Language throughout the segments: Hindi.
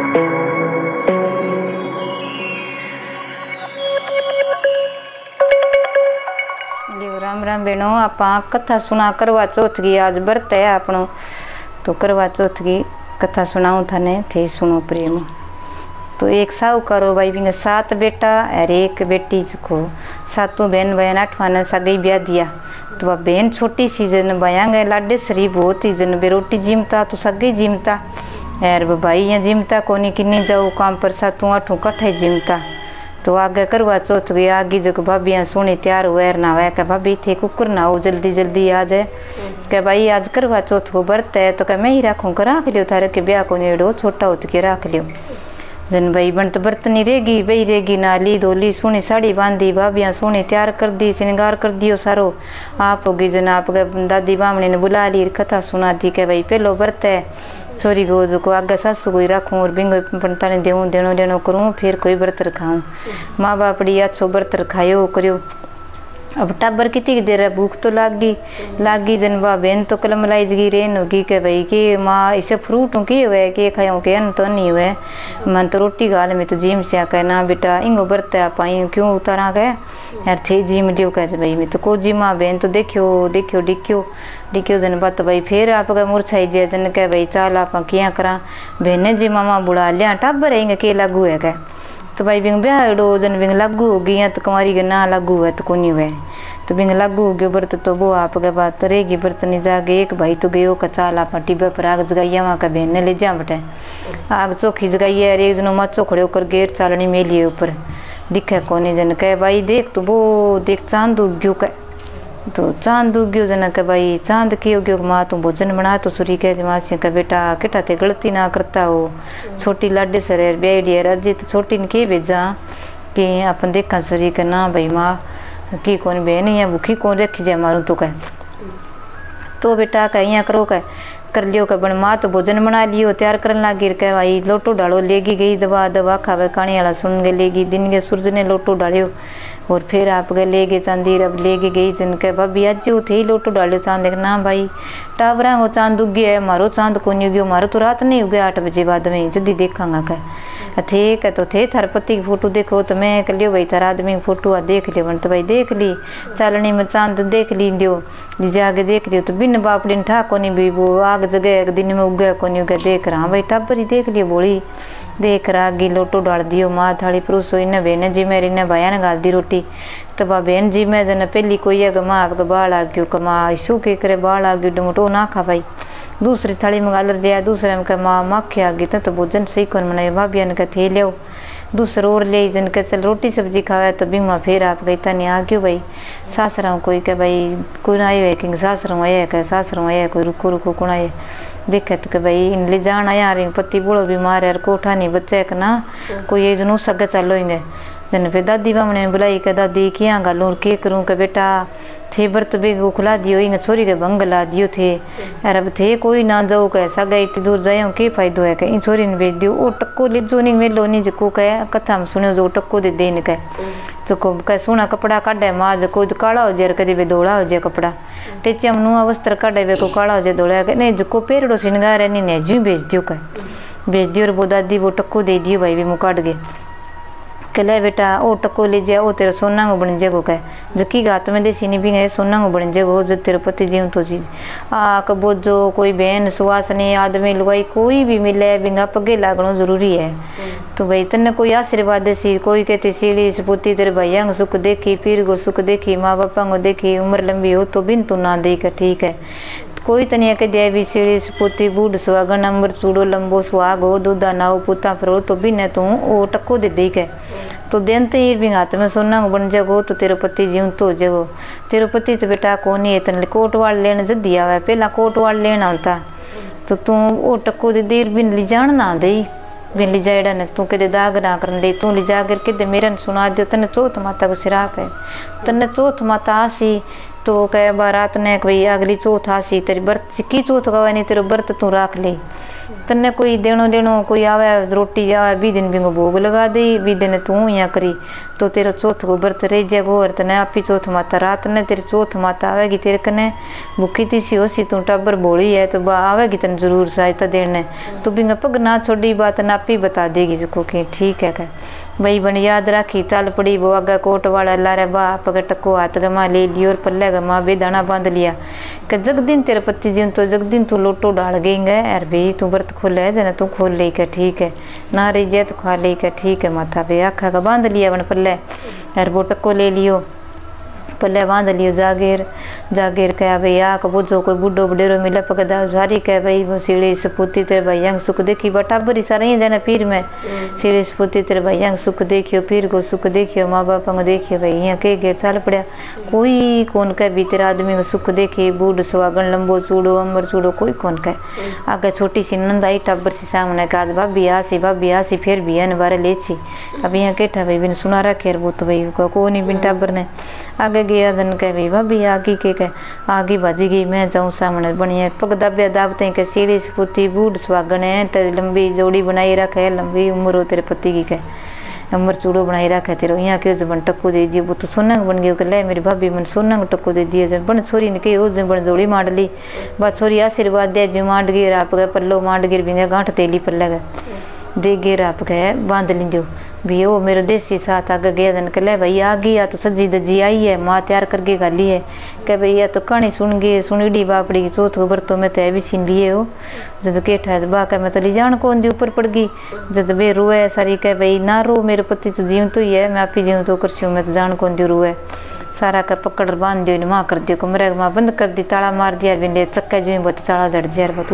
राम राम बेनो, आप कथा सुना करवा चौथ की। आज व्रत है आपनो, तो करवा चौथ की कथा सुनाऊं थाने, थे सुनो प्रेम। तो एक साहूकारो भाई बिंगे 7 बेटा और 1 बेटी को, 7 बहन बहन 8वां ने सगई ब्याह दिया। तो वह बहन छोटी सी जन बया गए लाडे सरी बहुत ही जन बेरोटी जिमता तो सगई जिमता, और वो भाई यहाँ जिमता कोनी किन्नी जाऊ काम पर 7 8 कट्ठे जिमता। तो आगे करवा चौथ गई आगे जो भाभी सोनी तैयार हुए ना हुआ क्या भाभी थे कुकर ना हो जल्दी जल्दी आ जाए क्या भाई आज करवा चौथ को व्रत है। तो क्या मैं ही रखूँ कर रख लियो थारे के ब्याह को नेड़ो छोटा हो के रख लियो। जन भाई बन तो व्रत नहीं रहेगी बही रहेगी नाली धोली सोनी साड़ी बांधी भाभियाँ सोनी तैयार कर दी श्रृंगार कर दियो सारो आप होगी जन आप दादी बामणी ने बुला ली कथा सुना दी के भाई पहलो व्रत है छोरी को जो को आगे सासू को ही रखूँ और बिंगो पंता ने देऊँ देनो देनो करूँ फिर कोई व्रत रखाऊँ। माँ बाप डी अच्छो व्रत रखायो करियो। अब टाबर कितनी देर है भूख तो लागी जनवा बहन तो कलम लाइजगी रेन होगी के भाई कि माँ इसे फ्रूट हूँ की हुए कि खाऊँ के अन तो नहीं हुए मन तो रोटी गाल में तो जिम से कह ना बेटा इंगो व्रत है पाई क्यों उतारा गए यार थे जिम लियो कह भाई मैं तो को जिमा बहन तो देखियो देखियो डिक्यो जन बात भाई फिर आप मूर्छाई जे जन कह भाई चाल आप क्या करा बहने जी मामा बुढ़ा लिया टाबर है के लागू है कह। तो भाई बिंग ब्याह जन बिंग लागू हो गई तो कुमारी के ना लागू है तो कोनी हुए तो बिंग लागू हो गयो व्रत तो वो आप के बात रहेगी व्रत नहीं जागे। एक भाई तो गयो कचाल आप टिब्बे पर आग जगाइया वहाँ का बहन ने ले जा बटे आग चौखी जगाई है। एक जनो माचो खड़े होकर गेर चालनी मेलिए ऊपर दिखे कोनी जन कह भाई देख तो वो देख चांद उग गयो कह। तो चांद उग गयो जन के भाई चांद की हो गयो माँ तू भोजन बना तो सूरी कह मासी का बेटा केटा थे गलती ना करता हो छोटी लाडे सर बेड़ी है अजी तो छोटी ने के भेजा कि अपन देखा सूरी के ना भाई माँ की कौन बहन है भूखी कौन रखी जाए मारू तो कह। तो बेटा कह यहाँ करो कह कर लियो कह बन माँ तो भोजन बना लियो तैयार करने लगी कह भाई लोटो डालो लेगी गई दवा खावे खाने वाला सुन गए लेगी दिन के सूरज ने लोटो डालियो और फिर आप गए ले गए चांदी अब ले गई जन के भाभी आज थे ही लोटो डालियो चांद ना भाई टाबरा को चांद उग गया है मारो चांद को नहीं उगो मारो तो रात नहीं उगे 8 बजे बाद में जल्दी देखांगा कह थे कह तो थे थार पति की फोटो देखो तो मैं कह लियो भाई थार आदमी की फोटो देख लियो बन तो भाई देख ली चालनी में चांद देख ली दियो जाके देख लियो तो बिन बापड़ी ठा को नहीं भी वो आग जगह दिन में उगे को नहीं उगे देख रहा भाई टाबर ही देख लियो बोली देख रहा गी लोटो डाल दियो माँ थाली परोसो इन्हें बहन जी मेरी ने भाया ने गाल दी रोटी तो बा बहन जी मैं जन पहली कोई है माँ आपका बाल आ गयो कमा इशू के करे बाल आ गयो डमटो ना खा भाई दूसरी थाली में गालर दिया दूसरे में कह माँ माखे आ गई तो भोजन सही कौन बनाए भाभी ने कह थे लियो दूसरा और ले जन के चल रोटी सब्जी खावा तो बीमा फिर आप गई था नहीं आ गयो भाई सासरा कोई कह भाई कोई आयो है कि सासरों आया कह सासरों आया कोई रुको रुको कौन आए देखे तो कि भाई इन ले जाना यार पति बूढ़ो बीमार है कोठा नहीं बच्चे का ना कोई एक जन सगे चलो इंगे जन फिर दादी बामने बुलाई के दादी क्या गालू के करूँ के बेटा थे व्रत बेगो खुला दियो इंगे छोरी के भंग ला दियो थे यार अब थे कोई ना जाओ कह सगा इतनी दूर जाए के फायदो है इन छोरी ने भेज दियो ओ टक्को ले जो नहीं मेलो नहीं जो कह कथा में सुनो जो टक्को दे देने कह जो कह सोना कपड़ा काटे माँ जो कोई काला हो जाए कभी धोला हो जाए कपड़ा टेचिया में नुआ वस्त्र काटे वे को काला हो जाए धोला कह नहीं जो पेड़ो श्रृंगार है नहीं जू भेज दियो कह भेज दियो और वो दादी वो टक्को दे दियो भाई भी मुँह काट गए ले बेटा ओ टक्को ले जाए ओ तेरा सोना को बन जाएगो कह जकी गात में देसी नहीं भी गए सोना को बन जाएगो जो तेरे पति जीव तो चीज कबो जो कोई बहन सुहासनी आदमी लुगाई कोई भी मिले बिंगा पगे लागनो जरूरी है। तो भाई तन्ने कोई आशीर्वाद देसी कोई कहती सीढ़ी सपूती तेरे भैया को सुख देखी पीर को सुख देखी माँ बापा को देखी उम्र लंबी हो तो बिन तू ना देख ठीक है कोई तनिया के दे भी सीढ़ी सपूती बूढ़ सुहागन अम्बर चूड़ो लंबो सुहाग हो दूधा नाओ पुता पर तो बिन तू ओ टक्को दे दे के तो दिन तो ये भी हाथ में सोना को बन जागो तो तेरे पति जीव तो जागो तेरे पति तो बेटा कौन है तन कोट वाल लेने जल्दी आवे पहला कोट वाल लेना होता तो तू ओ टक्को दे देर बिन ली जान ना दे बिन ली जाएड़ा ने तू के दाग ना कर दे तू ली जा कर के मेरन सुना दो तने चौथ माता को सिराप है तने चौथ माता आसी तो कह बारात ने भाई अगली चौथ आसी तेरी व्रत की चौथ गवा नहीं तेरे व्रत तू रख ले तन्ने कोई देनो लेनो कोई आवे रोटी आवे भी दिन बिंगो भोग लगा दी भी दिन तू यहाँ करी तो तेरा चौथ को व्रत रह जाएगो और तने आपी चौथ माता रात ने तेरे चौथ माता आवेगी तेरे कने भूखी तीसी होसी तू टब्बर बोली है तो बा आवेगी तन जरूर सहायता देने तो बिंगा पग ना छोड़ी बात नापी बता देगी जिको कि ठीक है कह भाई बन याद राखी चल पड़ी वो आगे कोट वाला लारे बाप के टको हाथ गमा ले लियो और पल्ले गमा बेदाना बांध लिया कि जगदिन तेरे पति जी तो जगदिन तू लोटो डाल गई यार भाई तू व्रत खोले है जना तू खोल ले के ठीक है ना रही जे तो खा ले के ठीक है माथा पे आखा का बांध लिया बन पल्ले यार वो टको ले लियो पल्ले बांध लियो जागीर जागीर कह भाई आक बुझो कोई बुढ़ो बडेरो मिला पकदा सारी कह भाई सीढ़ी सपूती तेरे भैया सुख देखी बटाबरी सारा ही जाना पीर में सीढ़ी सपूती तेरे भैया सुख देखियो पीर को सुख देखियो माँ बाप को देखियो भाई यहाँ के घेर चल पड़ा कोई कौन कह भी तेरा आदमी को सुख देखी बूढ़ सुहागन लंबो चूड़ो अमर चूड़ो कोई कौन कह आगे छोटी सी नंद आई टब्बर सी सामने का आज भाभी आसी फिर भी है बारे ले छी अब यहाँ केठा भाई बिन सुना रखे वो तो भाई को नहीं बिन टब्बर ने आगे गया जन कह भाई भाभी आगी के कह आगी भाजी गई मैं जाऊँ सामने बढ़िया पग दबे दाबते के सीढ़ी सपूती बूढ़ सुहागन है तेरी लंबी जोड़ी बनाई रखे लंबी उम्र हो तेरे पति की कह अमर चूड़ो बनाई रखे तेरे यहाँ के जब टक्को दे दियो वो तो सोना बन गयो ले मेरी भाभी मन सोना टक्को दे दिए जब बन छोरी ने कही जो बन जोड़ी मांड ली बा छोरी आशीर्वाद दे जो मांड गिर आप गए पल्लो मांड गिर भी गांठ तेली पल्ले गए दे गिर आप गए बांध ली दो भी वो मेरे देसी साथ आगे गया जन के ले भाई आ गई या तो सज्जी दजी आई है माँ तैयार करके गाली है कह भाई या तो कहानी सुन गए सुनीडी बापड़ी की चौथ बरतों में तो भी छीन लिए हो जब केठा बा कह मैं तो ली जान कौन जी ऊपर पड़ गई जब बे रोए सारी कह भाई ना रो मेरे पति तो जीव तो ही है मैं आप ही जीव तो कर मैं तो जान कौन दी रोए सारा का पकड़ बांध दियो माँ कर दियो कमरे माँ बंद कर दी ताला मार दिया बिंदे चक्का जी बहुत ताला जड़ दिया बहुत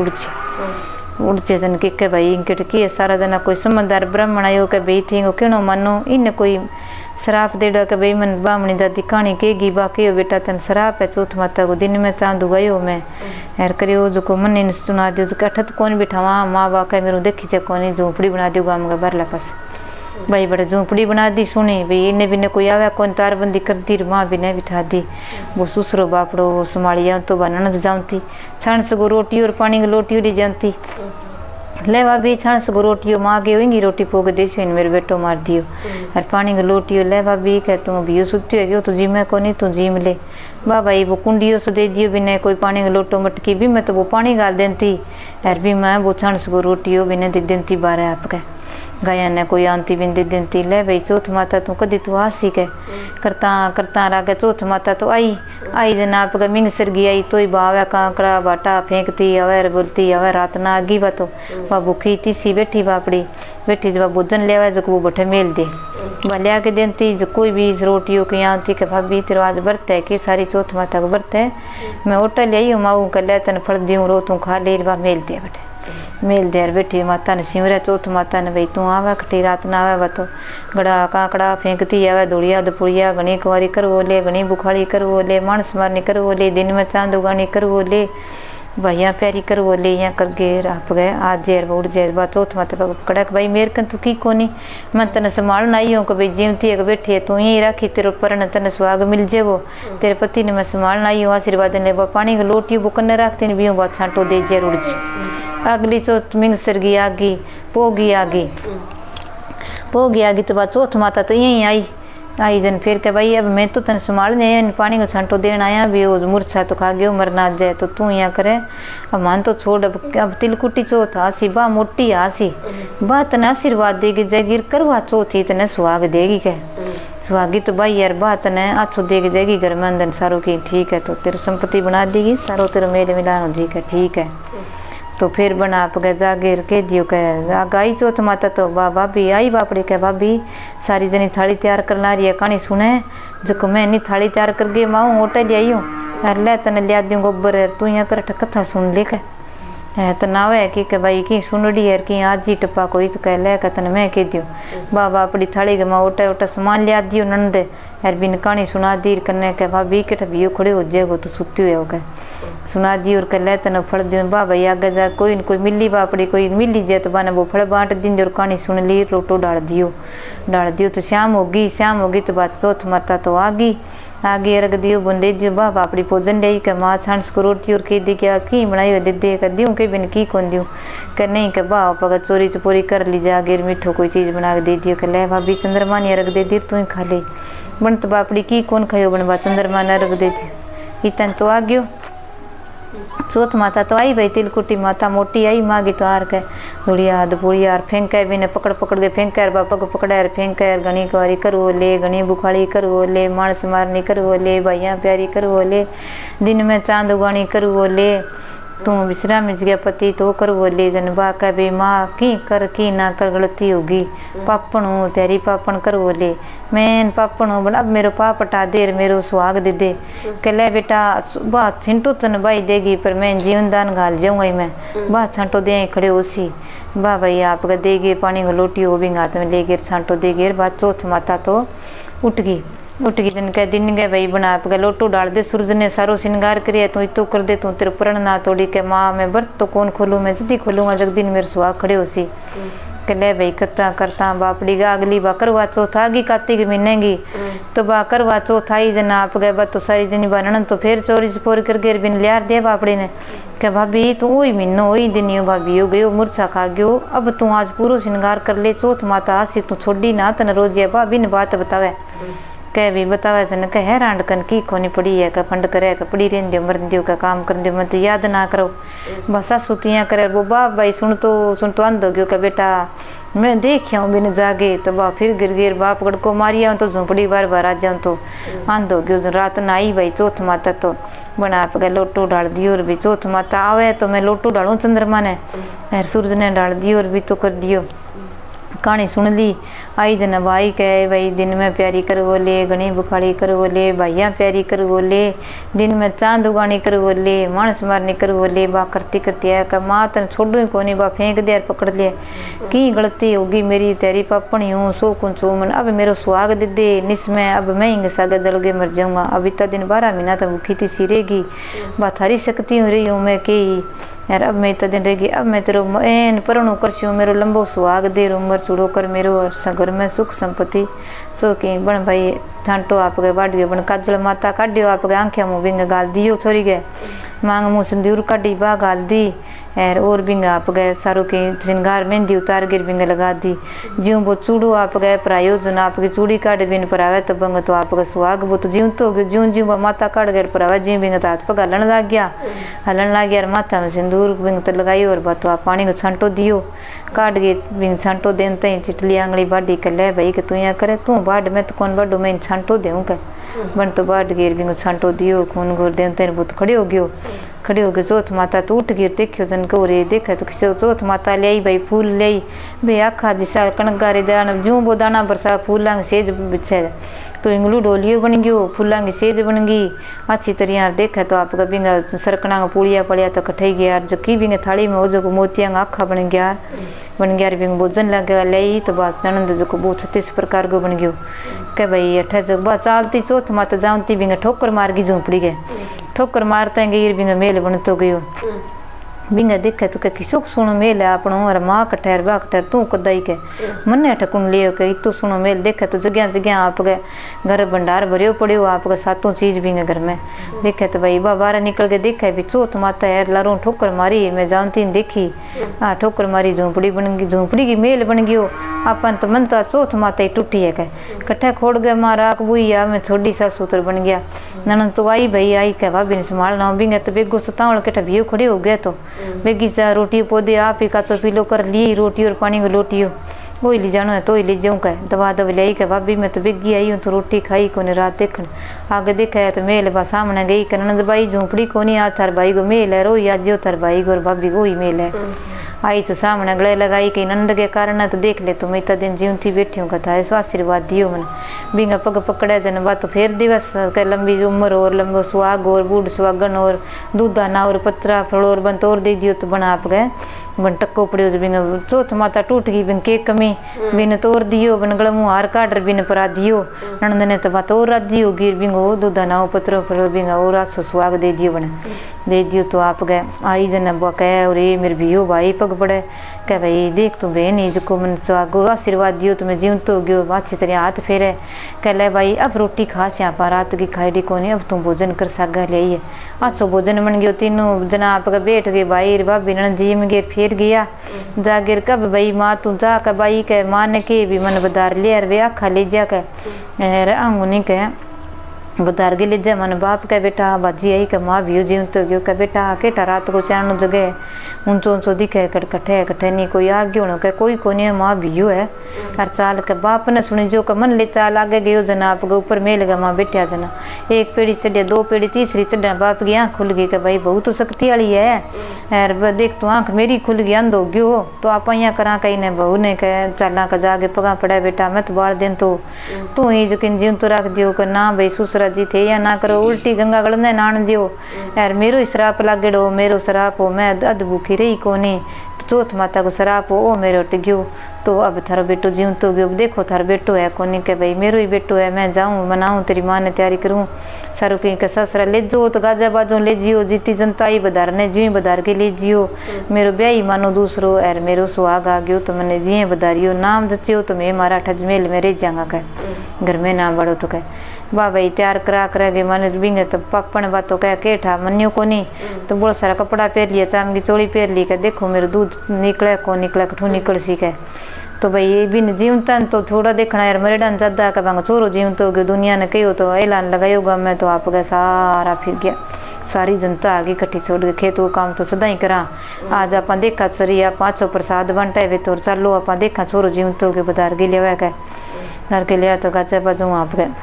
उड़चे जन के भाई इनके की सारा जना कोई समझदार ब्राह्मण आयो के भाई थी क्यों मानो इन कोई शराप देड़ा के भाई मन बामणी दादी कहानी केगी बाकी बेटा तन शराप है चौथ माता को दिन में चांदू गयो मैं यार करियो जो को मन इन सुना दियो जो कठत कौन बिठावा माँ बाप मेरे देखी चे कौन झोंपड़ी बना दियो गाँव का बारला पास भाई बड़े झोंपड़ी बना दी सुनी भाई इन्हें भी ने कोई आवे कौन तारबंदी कर दी माँ भी ने बिठा दी वो सुसरो बापड़ो वो संभालिया तो बनन जाती छाण सगो रोटी और पानी की लोटी उड़ी जानती ले भाभी छाण सगो रोटियो माँ के होंगी रोटी पोग देसी इन मेरे बेटो मार दियो और पानी की लोटियो ले भाभी कह तू भी सुती है तू जिम को नहीं तू जिम ले वाह भाई वो कुंडियो से दे दियो भी ने कोई पानी की लोटो मटकी भी मैं तो वो पानी गाल देती यार भी मैं वो छाण सगो रोटियो भी ने दे देती बारह आपके गाया ने कोई आंती बिंदी दिनती ले भाई चौथ माता तू कदी तू आसी के करता करता रागे चौथ माता तो आई जना आप मिंग सरगी आई तो ही बावे कांकड़ा बाटा फेंकती अवेर बोलती अवे रात ना आगी बा तो वह भूखी तीसी बैठी बापड़ी बैठी जब भोजन ले आवे जो वो बठे मेल दे वह लिया के देती जो कोई भी रोटियों की आंती के भाभी तेरे आज व्रत है कि सारी चौथ माता का व्रत है मैं होटल आई हूँ माऊ कर ले तन फल दी रो तू खा ले वह मेल दे बटे मेल देर बैठी माता ने सिमरे चौथ माता ने भाई तू आवे कटी रात ना आवे तो गड़ा कांकड़ा फेंकती आवे धुड़िया दुपुड़िया घनी कुंवारी करवो ले घनी बुखाड़ी करवो ले मानस मारनी करवो ले दिन में चांद उगानी करवो ले भैया प्यारी करवो ले यहाँ कर गए आप गए आज जेर उड़ जेर बा चौथ माता कड़क भाई मेरे कन तू की कोनी मैं तने संभालना आई हूँ कि भाई जीवती है बैठी है तू यहीं राखी तेरे पर तने सुहाग मिल जेगो तेरे पति ने मैं संभालना आई हूँ आशीर्वाद ने पानी की लोटी बुकने राखती नहीं भी हूँ बात छांटो दे जेर उड़ जी अगली चौथ मिंग सरगी आगी पोगी तो बाद चौथ माता तो यहीं आई जन फिर के भाई अब मैं तो तन संभालने पानी को छांटो देना आया भी वो मूर्छा तो खा गयो मरना जाए तो तू यहाँ करे अब मान तो छोड़ अब तिलकुटी चौथ आसी बा मोटी आसी बा तने आशीर्वाद देगी जयगिर करवा चौथी तने सुहाग देगी के सुहागी तो भाई यार बात ने अच्छो देगी जाएगी घर में अंदर सारों की ठीक है तो तेरे संपत्ति बना देगी सारों तेरे मेले मिलानो जी के ठीक है तो फिर बना आप गए जागीर के दियो कह गाई चौथ माता तो भाभी आई बापड़ी कह भाभी सारी जनी थाली तैयार करना रही है कहानी सुने जो मैं नहीं थाली तैयार कर गई माँ होटल आई हूँ यार ले तने लिया दूँ गोबर यार तू यहाँ कर कथा सुन ले कह तो ना है कि भाई की सुनड़ी यार कि आज ही टप्पा कोई तो कह ले तने मैं कह दियो बाबा अपनी थाली के माँ ओटा ओटा सामान लिया दियो नंद यार बिन कहानी सुना दी करने के भाभी के ठबियो खड़े हो जाएगो तो सुती हुए हो गए सुना दी और कल तन फल दियो बा भाई आगे जा कोई न कोई मिली बापड़ी कोई मिली जाए तो बाने वो फल बांट दिन और कहानी सुन ली रोटो डाल दियो तो शाम होगी तो बात चौथ माता तो आ गई आगे रख दियो बुन दे दियो बाप अपनी भोजन ले के माँ छांस को रोटी और कह दी कि आज की बनाई हुई दे दे कर दियो के बिन की कौन दियो कि नहीं के बाप अगर चोरी चपोरी कर ली जा आगे मिठो कोई चीज़ बना के दे दियो कि ले भाभी चंद्रमा ने रख दे दी तू ही खा ले बन तो बापड़ी की कौन खायो बन बा चंद्रमा ने रख दे दी इतन तो आ गयो। चौथ माता तो आई भाई तिलकुटी माता मोटी आई मागी तो आर के धुड़िया दुपुड़िया फेंके भी ने पकड़ पकड़ के फेंके पग पकड़े फेंके घनी कुआरी करवो ले घनी बुखाड़ी करवो ले मानस मारनी करवो ले भाइया प्यारी करवो ले दिन में चांद उगानी करवो ले तू विश्राम गया पति तो करवो ले जन बा का बे माँ की ना कर गलती होगी पापण हूँ तेरी पापण करवो ले मैं पापण हूँ अब मेरो पाप हटा देर मेरो सुहाग दे दे कहले बेटा बा छिंटू तन बाई देगी पर मैं जीवन दान घाल जाऊंगा मैं बा छांटो दे खड़े उसी बा भाई आप देगी पानी को लोटी हो भी हाथ में ले गिर छांटो दे गिर बा चौथ माता तो उठ गई जन कह दिन गए भाई बना आप लोटो डाल दे सूरज ने सारो श्रृंगार करिए तू इतो कर दे तू तेरे प्रण ना तोड़ी के माँ मैं व्रत तो कौन खोलूँ मैं जल्दी खोलूँगा जग दिन मेरे सुहाग खड़े उसी के ले भाई करता बापड़ी गा अगली बा करवा चौथ आगी कार्तिक महीने की तो बा करवा चौथ आई जना आप गए बा तो सारी जनी बा ननन तो फिर चोरी चपोरी कर गिर बिन लियार दे बापड़ी ने क्या भाभी तू वही महीनो वही दिन भाभी हो गयो मूर्छा खा गयो अब तू आज पूरा श्रृंगार कर ले चौथ माता आसी तू छोड़ी ना तन रोजिया भाभी ने बात बतावे कह भी बतावे जन कह हैरान कन की खोनी पड़ी है का फंड करे का पड़ी रेन दियो मर दियो का काम कर दियो मत याद ना करो बसा सुतियाँ करे वो बाप भाई सुन तो अंध हो गयो का बेटा मैं देखिया हूँ बिन जागे तो बा फिर गिर बाप गढ़ को मारिया हूँ तो झोंपड़ी बार आ जाऊँ तो अंध हो गयो रात ना आई भाई चौथ माता तो बना आप लोटो डाल दियो और भी चौथ माता आवे तो मैं लोटो डालूँ चंद्रमा ने सूरज ने डाल दियो और भी तो कर दियो कहानी सुन ली आई जन भाई कहे भाई दिन में प्यारी करवो ले घनी बुखाड़ी करवो ले भाइया प्यारी करवो ले दिन में चांद उगानी करवो ले मानस मारनी करवो ले बा करती है का माँ तन छोड़ू ही कोनी बा फेंक दे पकड़ ले की गलती होगी मेरी तेरी पापणी हूँ सो कुछ हो मन अब मेरो सुहाग दे दे निस में अब मैं हिंग सागे दलगे मर जाऊंगा अब इतना दिन 12 महीना तो भूखी थी सिरेगी बा थारी शक्ति हो रही हूँ मैं के यार अब मैं इतना दिन रहेगी अब मैं तेरो एन परणु करसी मेरो लंबो सुहाग दे उमर चूड़ो कर मेरो घर में सुख संपत्ति सो की बन भाई छांटो आप गए बाढ़ गए बन काजल माता काटियो आप गए आंखें मुँह बिंग गाल दियो छोरी गए मांग मुँह सिंदूर काटी बा गाल दी और बिंग आप गए सारू के श्रृंगार मेहंदी उतार गिर बिंग लगा दी ज्यों वो चूड़ो आप गए प्रायोजन आपकी चूड़ी काट बिन पर आवे तो बंग तो आपका सुहाग वो तो ज्यों तो ज्यों ज्यों माता काट गए पर आवे ज्यों बिंग हाथ पग हलन लग गया और माथा में सिंदूर बिंग तो लगाई और बात आप पानी को छांटो दियो काट गए बिंग छांटो देन तई चिटली आंगली बाढ़ी कर ले भाई कि तू यहाँ करे तू बाढ़ में तो कौन बाढ़ो मैं छांटो देऊँ का बन तो बाढ़ गिर बिंग छांटो दियो खून गोर देन तई बहुत खड़े हो गए चौथ माता तो उठ गिर देखियो जन को रे देखा तो किसी चौथ माता ले आई भाई फूल ले आई भाई आखा जिसा कणगारे दाना जूं वो दाना बरसा फूलांग सेज बिछे तो इंगलू डोलियो बन गयो फूलांग सेज बन गई अच्छी तरह देखा तो आपका बिंगा सरकना पुड़िया पड़िया तो कठाई गया जो की बिंगे थाली में हो जो मोतिया आखा बन गया बिंग भोजन लगे ले तो बात ननंद जो को बहुत 36 प्रकार को बन गयो के भाई अठे जो बा चालती चौथ माता जामती बिंगे ठोकर मार गई झोंपड़ी गए ठोकर मारते गई बिंगे मेल बनतो गयो बिंगा देखे तो किसो सुनो मेल है आपनो और माँ कठेर बा कठेर तू कदाई के मन्ने ठकुन लियो के इतो सुनो मेल देखे तो जगह आप गए घर भंडार भरियो पड़ियो आपका सातों चीज बिंगे घर में देखे तो भाई बा बाहर निकल के देखा भी चौथ माता यार लारों ठोकर मारी मैं जानती देखी हाँ ठोकर मारी झोंपड़ी बन गई झोंपड़ी की मेल बन गयो अपन तो मन तो चौथ माता ही टूटी है कह कट्ठे खोड़ गए माँ राख बुई आ मैं छोड़ी सा सूत्र बन गया ननन तो आई भाई आई कह भाभी ने संभालना बिंगे तो बेगो सतावल के भियो खड़े हो गया तो बेगी सा रोटी पौधे आप ही काचो पीलो कर ली रोटी और पानी को लोटियो वही ले जानो है तो ही ले जाऊँ कह दवा ले आई कह भाभी मैं तो बेगी आई हूँ तो रोटी खाई को रात देखन आगे देखा है तो मेल बा सामने गई कि ननद भाई झोंपड़ी को नहीं आ थार भाई को मेल है रोई आज जो थार भाई को और भाभी को ही मेल है आई तो सामने गले लगाई कि नंद के कारण है तो देख ले तो मैं इतना दिन जीवन थी बैठी हूँ कथा ऐसा आशीर्वाद दियो मैंने बिंगा पग पकड़े जन बात तो फिर दिवस के लंबी उम्र और लंबो सुहाग और बूढ़ सुहागन और दूधाना और पत्रा फल और बन तोड़ दे दियो तो बना आप गए बन टक्को पड़ियो जो बिन चौथ माता टूट गई बिन के कमी बिन तोड़ दियो बन गला मुँह हार काट बिन परा दियो नंद ने तो बात और रात दियो गिर बिंगो दूधाना पत्रो फलो बिंगा और आसो सुहाग दे दियो बने दे दियो। तो आप गए आई जन बुआ कह और ये मेरे भियो भाई पग पड़े कह भाई देख तू बहन ही जो मैंने तो आगो आशीर्वाद दियो तुम्हें जीवन तो गयो अच्छी तरह हाथ फेरे कह ले भाई अब रोटी खा से आप रात की खाई को नहीं अब तुम भोजन कर सागा ले आइए। अच्छो भोजन बन गयो तीनों जना आप बैठ गए भाई भाभी नण जी में गिर फिर गया जागिर कब भाई माँ तू जा कर भाई कह माँ ने के भी मन बदार ले वे आखा ले जा कह आंगू कह बदार गे ले जा मन बाप कह बेटा बाजी आई कह माँ भी जीव तो गयो कह बेटा केटा रात को चारण जगह ऊंचो ऊंचो दिखे कट्ठे कट्ठे नहीं कोई आगे होना कह कोई को नहीं माँ भियो है और चाल के बाप ने सुनी जो कह मन ले चाल आगे गयो जना आप ऊपर मेल गया माँ बैठा जना एक पेड़ी चढ़िया दो पेड़ी तीसरी चढ़िया बाप की आँख खुल गई कि भाई बहुत तो शक्ति वाली है यार देख तू आँख मेरी खुल गई अंध हो गयो तो आप यहाँ करा कहीं ने बहू ने कह चाला का जाके पगा पड़ा बेटा मैं तो बाढ़ दिन तो तू ही जो किन जीव तो रख दियो कि ना भाई ससुरा जी थे या ना करो उल्टी गंगा गलने नान दियो यार मेरो ही श्राप लागेड़ो मेरो श्राप हो मैं अध भूखी रही कोनी तो चौथ माता को श्राप हो ओ मेरो टिग्यो तो अब थारो बेटो जीव तो गयो देखो थारो बेटो है कोनी के भाई मेरो ही बेटो है मैं जाऊँ मनाऊँ तेरी माँ ने तैयारी करूँ सारू कहीं का ससरा ले जो तो गाजा बाजो ले जियो जीती जनता ही बधार ने जी बधार के ले जियो मेरो ब्याह ही मानो दूसरो यार मेरो सुहाग आ गयो तो मैंने जी बधारियो नाम जचियो तो मैं मारा ठजमेल में रह जाऊंगा कह घर में ना बढ़ो तो कह वाह भाई तैयार करा गए मैंने बिंगे तो पापन बातों कह केठा मनियो को नहीं तो बहुत सारा कपड़ा पहन लिया चाम की चोली पहन ली कह देखो मेरे दूध निकले को निकले कठू निकल सी कह तो भाई ये भी जीवता तो थोड़ा देखना यार मेरे डांस ज्यादा का बांग छोरो जीवन तो दुनिया ने कहो तो ऐलान लगायोगा मैं तो आप गए सारा फिर गया सारी जनता आगे इकट्ठी छोड़ के खेत वो काम तो सदा ही करा आज आप देखा सरी आप पाँचों प्रसाद बनता वे तो चलो आप देखा छोरो जीवन तो बदार के लिया घर के लिया तो गाचा बाजू आप गए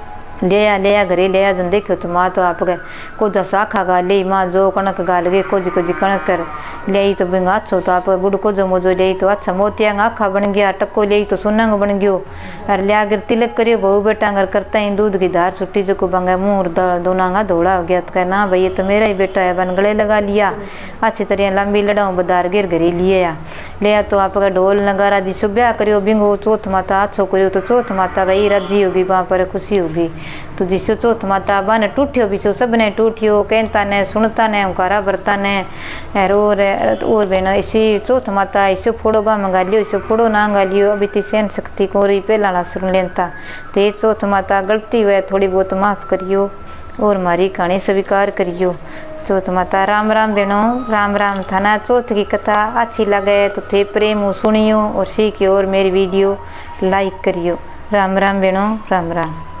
ले आ घरे ले आ जन देखो तो माँ तो आप गए को शाखा गा ले माँ जो कणक गाल गए कोजी कोजी कणक कर ले तो बिंग अच्छो तो आप गुड़ को जो मोजो ले तो अच्छा मोतिया आखा बन गया टक्को ले तो सुनंग बन गयो अरे लिया गिर तिलक करियो बहु बेटा अगर करता ही दूध की धार छुट्टी जो को बंगा मुँह दोनांगा धोड़ा हो गया तो कह ना भाई ये तो मेरा ही बेटा है बन गले लगा लिया अच्छी तरह लंबी लड़ाऊँ बदार गिर घरे लिए ले तो आपका ढोल नगारा जी सुब्या करियो बिंगो चौथ माता अच्छो करियो तो चौथ माता भाई राजी होगी वहाँ पर खुशी होगी तो जिसो चौथ माता बन टूटियो बिसो सब ने टूटियो कहता ने सुनता ने उकारा बरता ने और बेनो इसी चौथ माता इसे फोड़ो बा मंगा लियो इसे फोड़ो ना मंगा लियो अभी ती सहन शक्ति को रही पहला ना सुन लेता तो ये चौथ माता गलती हुए थोड़ी बहुत माफ़ करियो और हमारी कहानी स्वीकार करियो। चौथ माता राम राम बेनो राम राम थाना चौथ की कथा अच्छी लगे तो थे प्रेम सुनियो और सीखियो और मेरी वीडियो लाइक करियो। राम राम बेनो राम राम।